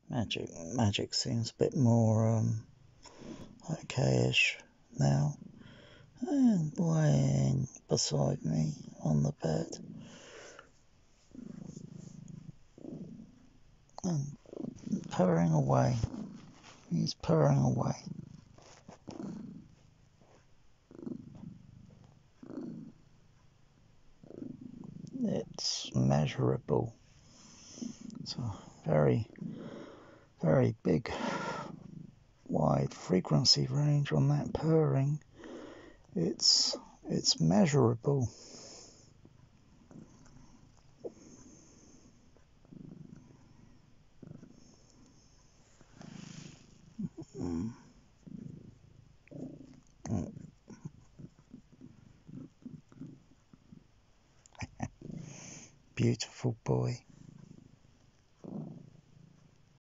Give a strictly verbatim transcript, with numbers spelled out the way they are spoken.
Magic, magic seems a bit more um, okay-ish now. And laying beside me on the bed and purring away. He's purring away. It's measurable. It's a very, very big, wide frequency range on that purring. It's it's measurable. Mm. Mm. Beautiful boy.